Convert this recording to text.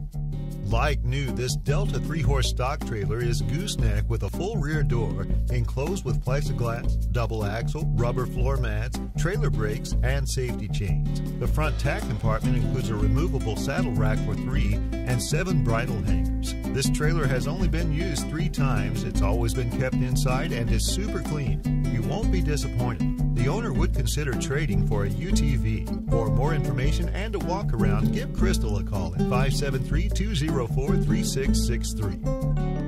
Like new, this Delta 3-horse stock trailer is gooseneck with a full rear door, enclosed with plexiglass, double axle, rubber floor mats, trailer brakes, and safety chains. The front tack compartment includes a removable saddle rack for 3 and 7 bridle hangers. This trailer has only been used 3 times. It's always been kept inside and is super clean. You won't be disappointed. The owner would consider trading for a UTV. For more information and a walk around, give Crystal a call at 573-204-3663.